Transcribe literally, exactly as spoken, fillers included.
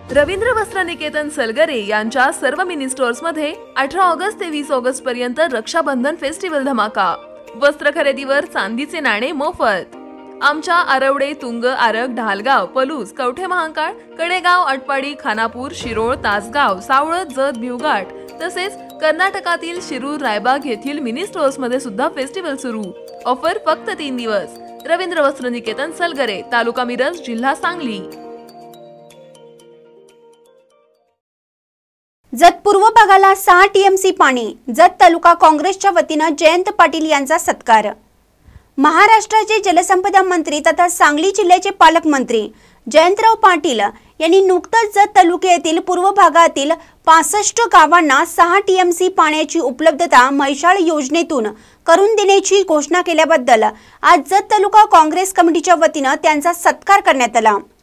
रवींद्र वस्त्र निकेतन सलगरे यांच्या सर्व मिनी स्टोअर्स मध्ये अठरा ऑगस्ट ते वीस ऑगस्ट पर्यंत रक्षाबंधन फेस्टिवल धमाका। वस्त्र खरेदीवर चांदीचे नाणे मोफत। आमच्या आरवडे, तुंग, आरग, ढालगाव, पलूस, कवठे महांकाळ, कडेगाव, अटपाडी, खानापूर, शिरोळ, तासगाव, सावळत, जत, भिवघाट तसेच कर्नाटकातील शिरूर, रायबाग येथील मिनी स्टोअर्स मध्ये सुद्धा फेस्टिवल सुरू। ऑफर फक्त तीन दिवस। रवींद्र वस्त्र निकेतन सलगरे, तालुका मिरज, जिल्हा सांगली। जत पूर्व भागाला सहा टीएमसी पाणी। जत तालुका काँग्रेसच्या वतीने जयंत पाटील यांचा सत्कार। महाराष्ट्राचे जलसंपदा मंत्री तथा सांगली जिल्ह्याचे पालकमंत्री जयंतराव पाटील यांनी नुकताच जत तालुक्यातील पूर्व भागातील पासष्ट गावांना सहा टीएमसी पाण्याची उपलब्धता म्हैसाळ योजनेतून करून देण्याची घोषणा केल्याबद्दल आज जत तालुका काँग्रेस कमिटीच्या वतीने त्यांचा सत्कार करण्यात आला।